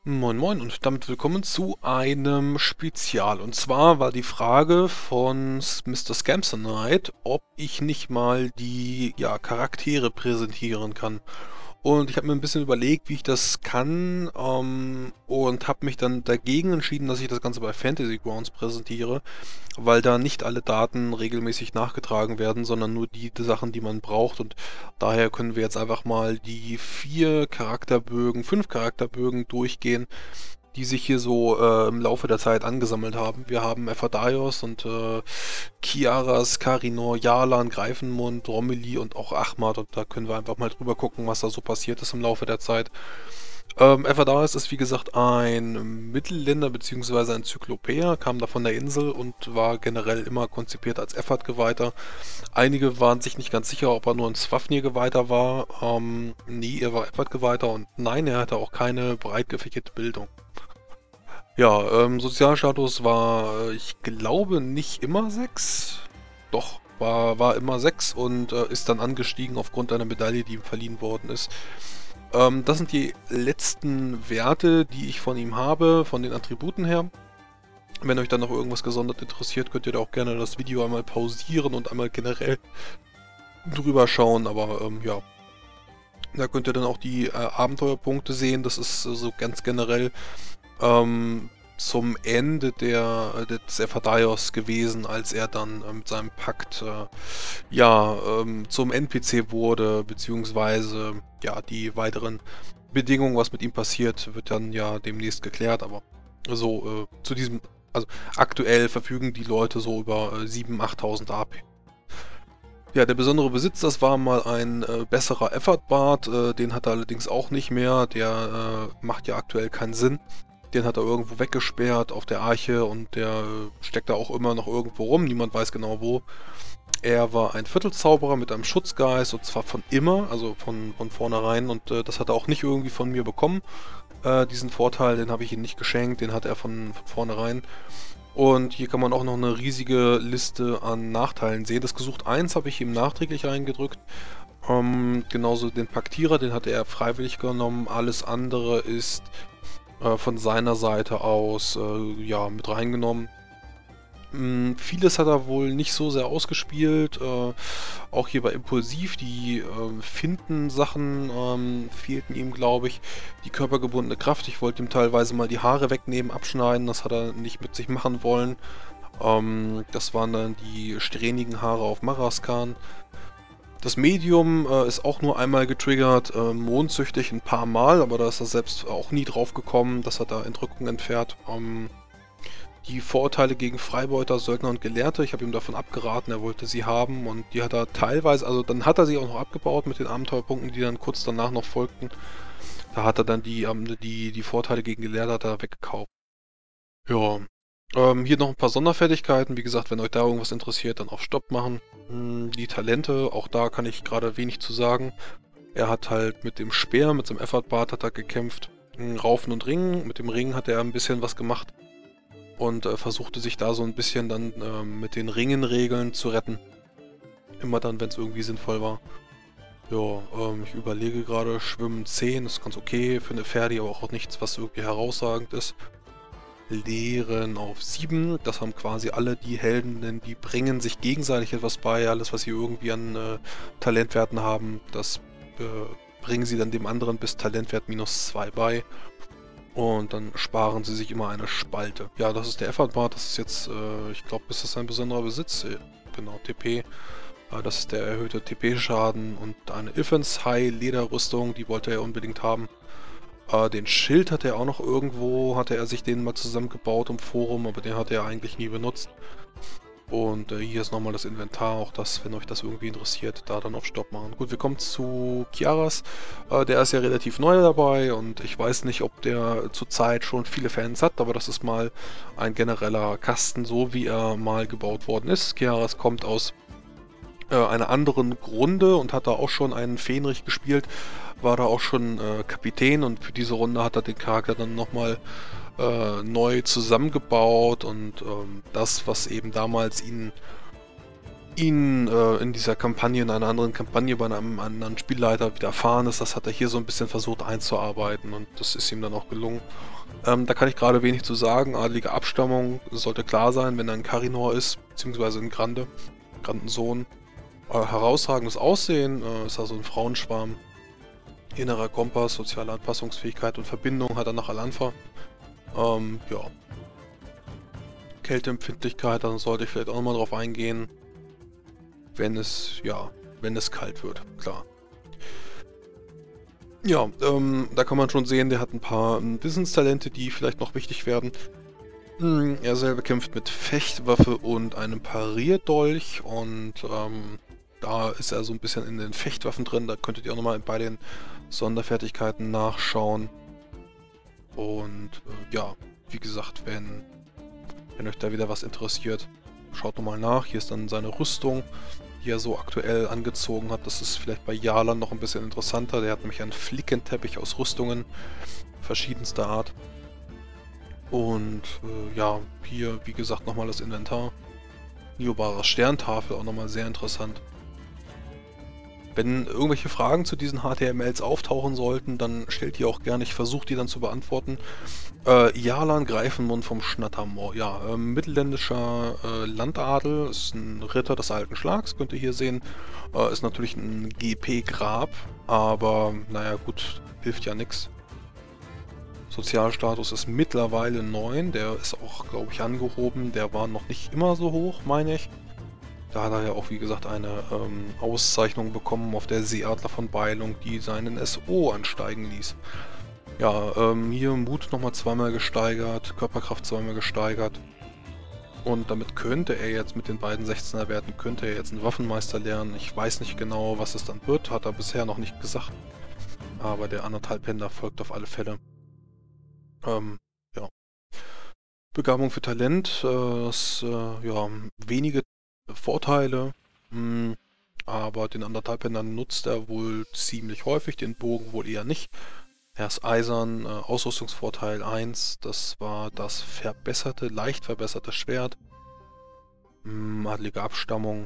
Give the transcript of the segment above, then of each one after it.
Moin Moin und damit willkommen zu einem Spezial. Und zwar war die Frage von Mr. Scamsonite, ob ich nicht mal die Charaktere präsentieren kann. Und ich habe mir ein bisschen überlegt, wie ich das kann, und habe mich dann dagegen entschieden, dass ich das Ganze bei Fantasy Grounds präsentiere, weil da nicht alle Daten regelmäßig nachgetragen werden, sondern nur die Sachen, die man braucht. Und daher können wir jetzt einfach mal die 5 Charakterbögen durchgehen, die sich hier so im Laufe der Zeit angesammelt haben. Wir haben Ephadaios und Kiaras, Karinor, Jarlan, Greifenmund, Romilly und auch Ahmad. Und da können wir einfach mal drüber gucken, was da so passiert ist im Laufe der Zeit. Ephadaios ist wie gesagt ein Mittelländer bzw. ein Zyklopäer, kam da von der Insel und war generell immer konzipiert als Ephod-Geweihter. Einige waren sich nicht ganz sicher, ob er nur ein Swafnir-Geweihter war. Nee, er war Ephod-Geweihter und nein, er hatte auch keine breit gefächerte Bildung. Ja, Sozialstatus war, ich glaube, nicht immer 6. Doch, war immer 6 und ist dann angestiegen aufgrund einer Medaille, die ihm verliehen worden ist. Das sind die letzten Werte, die ich von ihm habe, von den Attributen her. Wenn euch dann noch irgendwas gesondert interessiert, könnt ihr da auch gerne das Video einmal pausieren und einmal generell drüber schauen. Aber ja, da könnt ihr dann auch die Abenteuerpunkte sehen. Das ist so ganz generell zum Ende des Ephadaios gewesen, als er dann mit seinem Pakt zum NPC wurde, beziehungsweise ja, die weiteren Bedingungen, was mit ihm passiert, wird dann ja demnächst geklärt, aber so zu diesem, also aktuell verfügen die Leute so über 7.000, 8.000 AP. Ja, der besondere Besitz, das war mal ein besserer Effort-Bart, den hat er allerdings auch nicht mehr, der macht ja aktuell keinen Sinn. Den hat er irgendwo weggesperrt auf der Arche und der steckt da auch immer noch irgendwo rum, niemand weiß genau wo. Er war ein Viertelzauberer mit einem Schutzgeist und zwar von immer, also von vornherein und das hat er auch nicht irgendwie von mir bekommen. Diesen Vorteil, den habe ich ihm nicht geschenkt, den hat er von vornherein. Und hier kann man auch noch eine riesige Liste an Nachteilen sehen. Das Gesucht 1 habe ich ihm nachträglich reingedrückt. Genauso den Paktierer, den hatte er freiwillig genommen. Alles andere ist von seiner Seite aus ja, mit reingenommen. Vieles hat er wohl nicht so sehr ausgespielt. Auch hier bei Impulsiv, die Finden-Sachen fehlten ihm, glaube ich. Die körpergebundene Kraft. Ich wollte ihm teilweise mal die Haare wegnehmen, abschneiden. Das hat er nicht mit sich machen wollen. Das waren dann die strähnigen Haare auf Maraskan. Das Medium ist auch nur einmal getriggert, mondsüchtig ein paar Mal, aber da ist er selbst auch nie drauf gekommen. Das hat er Entrückung entfernt. Die Vorurteile gegen Freibeuter, Söldner und Gelehrte, ich habe ihm davon abgeraten, er wollte sie haben und die hat er teilweise, also dann hat er sie auch noch abgebaut mit den Abenteuerpunkten, die dann kurz danach noch folgten. Da hat er dann die Vorteile gegen Gelehrte hat er weggekauft. Ja, hier noch ein paar Sonderfertigkeiten, wie gesagt, wenn euch da irgendwas interessiert, dann auf Stopp machen. Die Talente, auch da kann ich gerade wenig zu sagen. Er hat halt mit dem Speer, mit seinem Effort-Bart hat er gekämpft. Raufen und Ringen, mit dem Ring hat er ein bisschen was gemacht. Und versuchte sich da so ein bisschen dann mit den Ringenregeln zu retten. Immer dann, wenn es irgendwie sinnvoll war. Ja, ich überlege gerade, Schwimmen 10 ist ganz okay für eine Ferdi, aber auch nichts, was irgendwie herausragend ist. Lehren auf 7, das haben quasi alle die Helden, denn die bringen sich gegenseitig etwas bei. Alles, was sie irgendwie an Talentwerten haben, das bringen sie dann dem anderen bis Talentwert -2 bei. Und dann sparen sie sich immer eine Spalte. Ja, das ist der Effort-Bart. Das ist jetzt, ich glaube, ist das ein besonderer Besitz? Genau, TP. Das ist der erhöhte TP-Schaden und eine Ifens High Lederrüstung, die wollte er unbedingt haben. Den Schild hat er auch noch irgendwo, hatte er sich den mal zusammengebaut im Forum, aber den hat er eigentlich nie benutzt. Und hier ist nochmal das Inventar, auch das, wenn euch das irgendwie interessiert, da dann auf Stopp machen. Gut, wir kommen zu Kiaras. Der ist ja relativ neu dabei und ich weiß nicht, ob der zurzeit schon viele Fans hat, aber das ist mal ein genereller Kasten, so wie er mal gebaut worden ist. Kiaras kommt aus einer anderen Runde und hat da auch schon einen Fähnrich gespielt, war da auch schon Kapitän und für diese Runde hat er den Charakter dann nochmal neu zusammengebaut und das, was eben damals ihn ihn in dieser Kampagne, in einer anderen Kampagne bei einem anderen Spielleiter widerfahren ist. Das hat er hier so ein bisschen versucht einzuarbeiten und das ist ihm dann auch gelungen. Da kann ich gerade wenig zu sagen. Adlige Abstammung sollte klar sein, wenn er ein Karinor ist, beziehungsweise ein Grandensohn. Herausragendes Aussehen, ist also ein Frauenschwarm. Innerer Kompass, soziale Anpassungsfähigkeit und Verbindung hat er nach Al-Anfa. Ja. Kälteempfindlichkeit, dann sollte ich vielleicht auch nochmal drauf eingehen. Wenn es kalt wird, klar. Ja, da kann man schon sehen, der hat ein paar Wissenstalente, die vielleicht noch wichtig werden. Er selber kämpft mit Fechtwaffe und einem Parierdolch und da ist er so ein bisschen in den Fechtwaffen drin. Da könntet ihr auch nochmal bei den Sonderfertigkeiten nachschauen. Und ja, wie gesagt, wenn euch da wieder was interessiert, schaut nochmal nach. Hier ist dann seine Rüstung, die er so aktuell angezogen hat. Das ist vielleicht bei Jarlan noch ein bisschen interessanter. Der hat nämlich einen Flickenteppich aus Rüstungen verschiedenster Art. Und ja, hier wie gesagt nochmal das Inventar. Niobara Sterntafel, auch nochmal sehr interessant. Wenn irgendwelche Fragen zu diesen HTMLs auftauchen sollten, dann stellt die auch gerne, ich versuche die dann zu beantworten. Jarlan Greifenmund vom Schnattermoor, ja, mittelländischer Landadel, ist ein Ritter des alten Schlags, könnt ihr hier sehen. Ist natürlich ein GP-Grab, aber naja gut, hilft ja nichts. Sozialstatus ist mittlerweile 9, der ist auch, glaube ich, angehoben, der war noch nicht immer so hoch, meine ich. Da hat er ja auch, wie gesagt, eine Auszeichnung bekommen auf der Seeadler von Beilung, die seinen SO ansteigen ließ. Ja, hier Mut nochmal zweimal gesteigert, Körperkraft zweimal gesteigert. Und damit könnte er jetzt mit den beiden 16er Werten, könnte er jetzt einen Waffenmeister lernen. Ich weiß nicht genau, was es dann wird, hat er bisher noch nicht gesagt. Aber der 1,5 Händer folgt auf alle Fälle. Ja. Begabung für Talent, ja, wenige Vorteile, aber den 1,5 Händer nutzt er wohl ziemlich häufig, den Bogen wohl eher nicht. Er ist eisern, Ausrüstungsvorteil 1, das war das leicht verbesserte Schwert. Adlige Abstammung.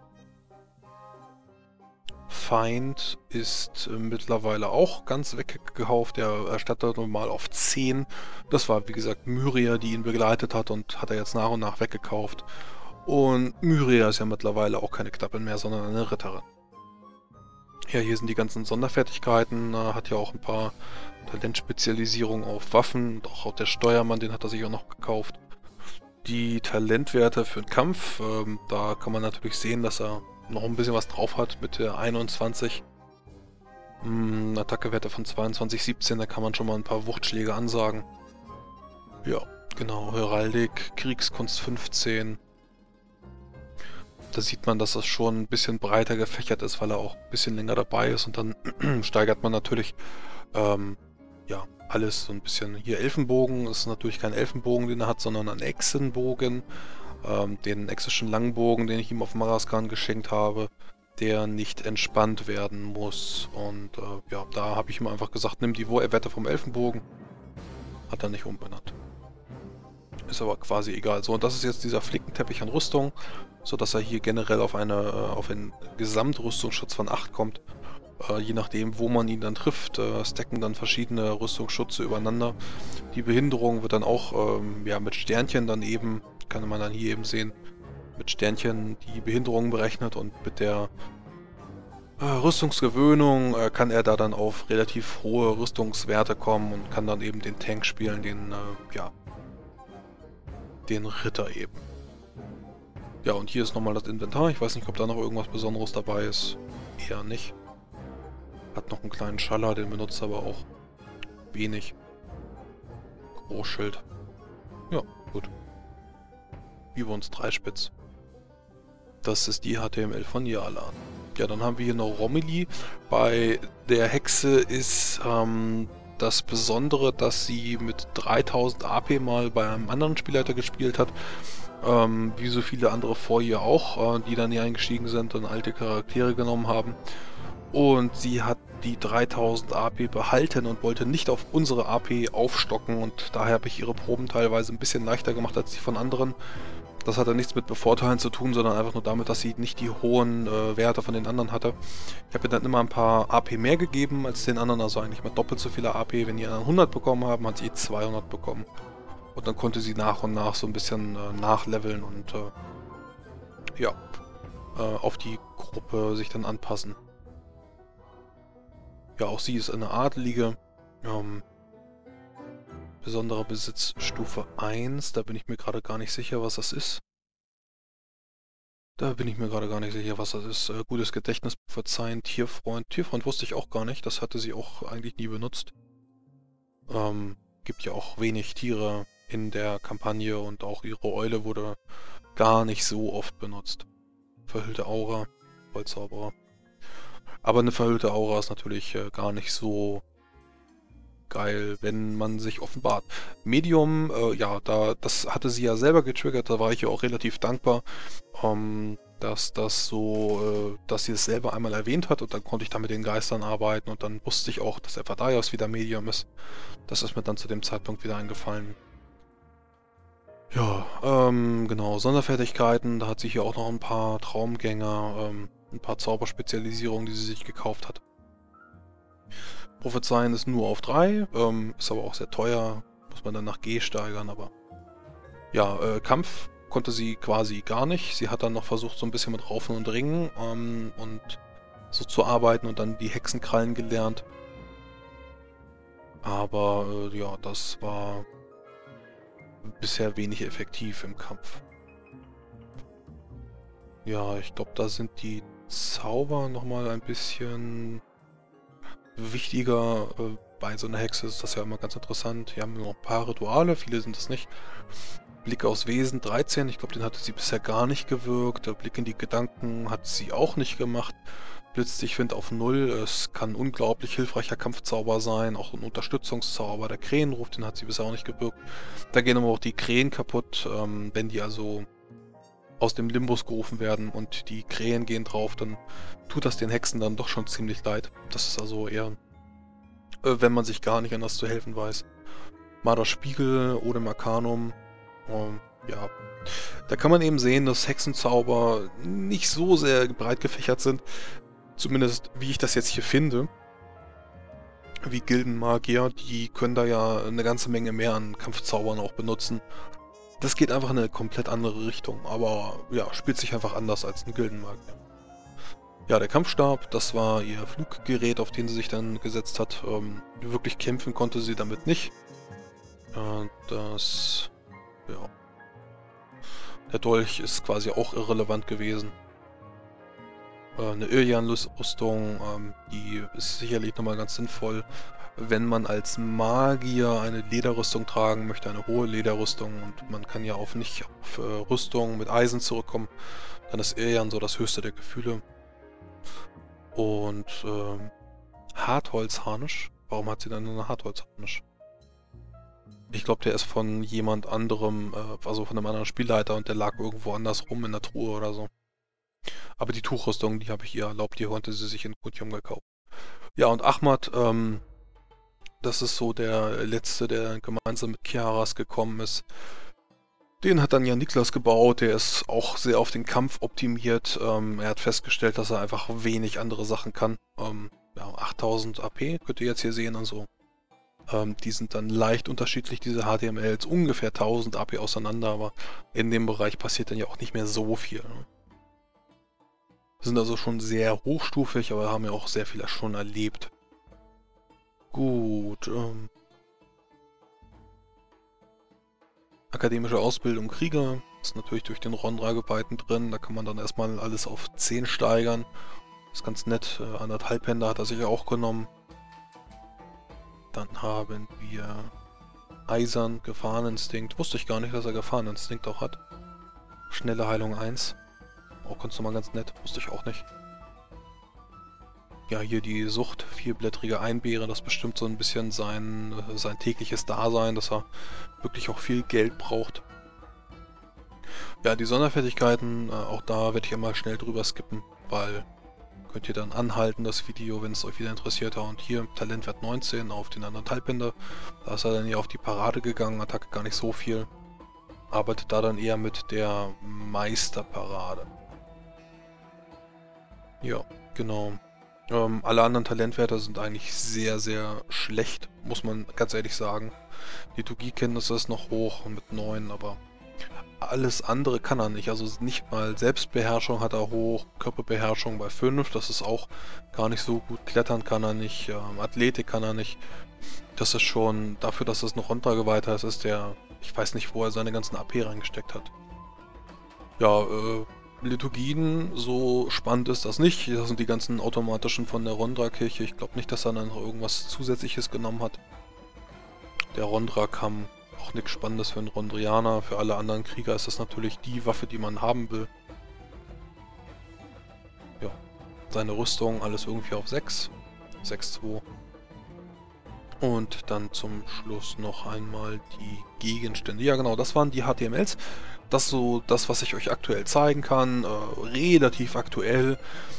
Feind ist mittlerweile auch ganz weggekauft, der erstattet normal auf 10. Das war wie gesagt Myria, die ihn begleitet hat und hat er jetzt nach und nach weggekauft. Und Myria ist ja mittlerweile auch keine Knappin mehr, sondern eine Ritterin. Ja, hier sind die ganzen Sonderfertigkeiten, hat ja auch ein paar Talentspezialisierungen auf Waffen, und auch der Steuermann, den hat er sich auch noch gekauft. Die Talentwerte für den Kampf, da kann man natürlich sehen, dass er noch ein bisschen was drauf hat mit der 21. Attackewerte von 22, 17, da kann man schon mal ein paar Wuchtschläge ansagen. Ja, genau, Heraldik, Kriegskunst 15. Da sieht man, dass das schon ein bisschen breiter gefächert ist, weil er auch ein bisschen länger dabei ist. Und dann steigert man natürlich ja, alles so ein bisschen. Hier Elfenbogen, ist natürlich kein Elfenbogen, den er hat, sondern ein Echsenbogen. Den exischen Langbogen, den ich ihm auf Maraskan geschenkt habe, der nicht entspannt werden muss. Und ja, da habe ich ihm einfach gesagt, nimm die Werte vom Elfenbogen. Hat er nicht umbenannt. Ist aber quasi egal. So, und das ist jetzt dieser Flickenteppich an Rüstung, sodass er hier generell auf einen Gesamtrüstungsschutz von 8 kommt. Je nachdem, wo man ihn dann trifft, stacken dann verschiedene Rüstungsschutze übereinander. Die Behinderung wird dann auch ja, mit Sternchen dann eben, kann man dann hier eben sehen, mit Sternchen die Behinderung berechnet und mit der Rüstungsgewöhnung kann er da dann auf relativ hohe Rüstungswerte kommen und kann dann eben den Tank spielen, ja, den Ritter eben. Ja, und hier ist nochmal das Inventar. Ich weiß nicht, ob da noch irgendwas Besonderes dabei ist. Eher nicht. Hat noch einen kleinen Schaller, den benutzt aber auch wenig. Großschild. Ja, gut. Über 3 Spitz. Das ist die HTML von Jarlan. Ja, dann haben wir hier noch Romilly. Bei der Hexe ist das Besondere, dass sie mit 3000 AP mal bei einem anderen Spielleiter gespielt hat. Wie so viele andere vor ihr auch, die dann hier eingestiegen sind und alte Charaktere genommen haben. Und sie hat die 3000 AP behalten und wollte nicht auf unsere AP aufstocken und daher habe ich ihre Proben teilweise ein bisschen leichter gemacht als die von anderen. Das hatte nichts mit Bevorteilen zu tun, sondern einfach nur damit, dass sie nicht die hohen Werte von den anderen hatte. Ich habe ihr dann immer ein paar AP mehr gegeben als den anderen, also eigentlich mal doppelt so viele AP. Wenn die anderen 100 bekommen haben, hat sie 200 bekommen. Und dann konnte sie nach und nach so ein bisschen nachleveln und ja, auf die Gruppe sich dann anpassen. Ja, auch sie ist eine Adelige. Besonderer Besitz Stufe 1. Da bin ich mir gerade gar nicht sicher, was das ist. Gutes Gedächtnis, verzeihen, Tierfreund. Tierfreund wusste ich auch gar nicht. Das hatte sie auch eigentlich nie benutzt. Gibt ja auch wenig Tiere in der Kampagne und auch ihre Eule wurde gar nicht so oft benutzt. Verhüllte Aura, Vollzauberer. Aber eine verhüllte Aura ist natürlich gar nicht so geil, wenn man sich offenbart. Medium, ja, das hatte sie ja selber getriggert, da war ich ihr auch relativ dankbar, dass sie es selber einmal erwähnt hat und dann konnte ich da mit den Geistern arbeiten und dann wusste ich auch, dass der Evadaios wieder Medium ist. Das ist mir dann zu dem Zeitpunkt wieder eingefallen. Ja, genau, Sonderfertigkeiten, da hat sie hier auch noch ein paar Traumgänger, ein paar Zauberspezialisierungen, die sie sich gekauft hat. Prophezeien ist nur auf 3, ist aber auch sehr teuer, muss man dann nach G steigern, aber ja, Kampf konnte sie quasi gar nicht. Sie hat dann noch versucht, so ein bisschen mit Raufen und Ringen und so zu arbeiten und dann die Hexenkrallen gelernt. Aber ja, das war bisher wenig effektiv im Kampf. Ja, ich glaube, da sind die Zauber nochmal ein bisschen wichtiger. Bei so einer Hexe ist das ja immer ganz interessant. Hier haben wir noch ein paar Rituale, viele sind es nicht. Blick aufs Wesen 13, ich glaube, den hatte sie bisher gar nicht gewirkt. Der Blick in die Gedanken hat sie auch nicht gemacht. Blitzdichtwind auf 0, es kann ein unglaublich hilfreicher Kampfzauber sein, auch ein Unterstützungszauber. Der Krähenruf, den hat sie bisher auch nicht gewirkt. Da gehen aber auch die Krähen kaputt, wenn die also aus dem Limbus gerufen werden und die Krähen gehen drauf, dann tut das den Hexen dann doch schon ziemlich leid. Das ist also eher, wenn man sich gar nicht anders zu helfen weiß. Marder Spiegel, Odem Arcanum, ja, da kann man eben sehen, dass Hexenzauber nicht so sehr breit gefächert sind. Zumindest, wie ich das jetzt hier finde. Wie Gildenmagier, die können da ja eine ganze Menge mehr an Kampfzaubern auch benutzen. Das geht einfach in eine komplett andere Richtung, aber ja, spielt sich einfach anders als ein Gildenmagier. Ja, der Kampfstab, das war ihr Fluggerät, auf den sie sich dann gesetzt hat. Wirklich kämpfen konnte sie damit nicht. Ja. Der Dolch ist quasi auch irrelevant gewesen. Eine Ilian-Rüstung, die ist sicherlich nochmal ganz sinnvoll, wenn man als Magier eine Lederrüstung tragen möchte, eine hohe Lederrüstung und man kann ja nicht auf Rüstung mit Eisen zurückkommen, dann ist Ilian so das höchste der Gefühle. Und Hartholzharnisch, warum hat sie dann eine Hartholzharnisch? Ich glaube, der ist von jemand anderem, also von einem anderen Spielleiter und der lag irgendwo anders rum in der Truhe oder so. Aber die Tuchrüstung, die habe ich ihr erlaubt, die konnte sie sich in Kutium gekauft. Ja, und Ahmad, das ist so der Letzte, der gemeinsam mit Kiaras gekommen ist. Den hat dann ja Niklas gebaut, der ist auch sehr auf den Kampf optimiert. Er hat festgestellt, dass er einfach wenig andere Sachen kann. Ja, 8000 AP könnt ihr jetzt hier sehen und so. Die sind dann leicht unterschiedlich, diese HTMLs, ungefähr 1000 AP auseinander, aber in dem Bereich passiert dann ja auch nicht mehr so viel. Ne? Sind also schon sehr hochstufig, aber haben ja auch sehr viel schon erlebt. Gut, akademische Ausbildung Krieger ist natürlich durch den Rondra-Geweihten drin, da kann man dann erstmal alles auf 10 steigern. Das ist ganz nett, 1,5 Hände hat er sich auch genommen. Dann haben wir Eisern, Gefahreninstinkt. Wusste ich gar nicht, dass er Gefahreninstinkt auch hat. Schnelle Heilung 1. Auch ganz normal ganz nett. Wusste ich auch nicht. Ja, hier die Sucht. 4-blättrige Einbeere. Das bestimmt so ein bisschen sein tägliches Dasein, dass er wirklich auch viel Geld braucht. Ja, die Sonderfertigkeiten. Auch da werde ich einmal schnell drüber skippen, weil... Könnt ihr dann anhalten, das Video, wenn es euch wieder interessiert. Und hier Talentwert 19 auf den anderen Halbbänder. Da ist er dann hier auf die Parade gegangen, Attacke gar nicht so viel. arbeitet da dann eher mit der Meisterparade. Ja, genau. Alle anderen Talentwerte sind eigentlich sehr, sehr schlecht, muss man ganz ehrlich sagen. Liturgiekenntnisse ist noch hoch mit 9, aber alles andere kann er nicht. Also nicht mal Selbstbeherrschung hat er hoch, Körperbeherrschung bei 5, das ist auch gar nicht so gut. Klettern kann er nicht, Athletik kann er nicht. Das ist schon, dafür, dass es noch runtergeweiter ist der, ich weiß nicht, wo er seine ganzen AP reingesteckt hat. Ja, Liturgien, so spannend ist das nicht. Das sind die ganzen automatischen von der Rondra-Kirche. Ich glaube nicht, dass er dann noch irgendwas Zusätzliches genommen hat. Der Rondra-Kamm, auch nichts Spannendes für einen Rondrianer. Für alle anderen Krieger ist das natürlich die Waffe, die man haben will. Ja, seine Rüstung, alles irgendwie auf 6. 6-2. Und dann zum Schluss noch einmal die Gegenstände. Ja genau, das waren die HTMLs. Das ist so das, was ich euch aktuell zeigen kann. Relativ aktuell.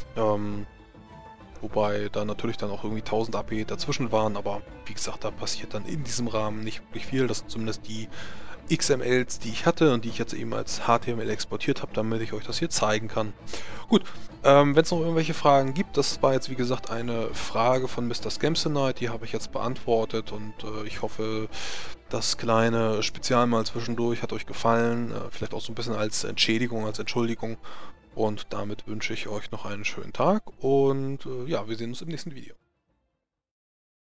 Wobei da natürlich dann auch irgendwie 1000 AP dazwischen waren. Aber wie gesagt, da passiert dann in diesem Rahmen nicht wirklich viel. Das sind zumindest die XMLs, die ich hatte und die ich jetzt eben als HTML exportiert habe, damit ich euch das hier zeigen kann. Gut, wenn es noch irgendwelche Fragen gibt, das war jetzt wie gesagt eine Frage von Mr. Scamsonite, die habe ich jetzt beantwortet und ich hoffe, das kleine Spezial mal zwischendurch hat euch gefallen, vielleicht auch so ein bisschen als Entschädigung, als Entschuldigung und damit wünsche ich euch noch einen schönen Tag und ja, wir sehen uns im nächsten Video.